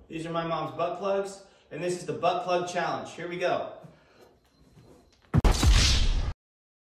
These are my mom's butt plugs, and this is the butt plug challenge. Here we go.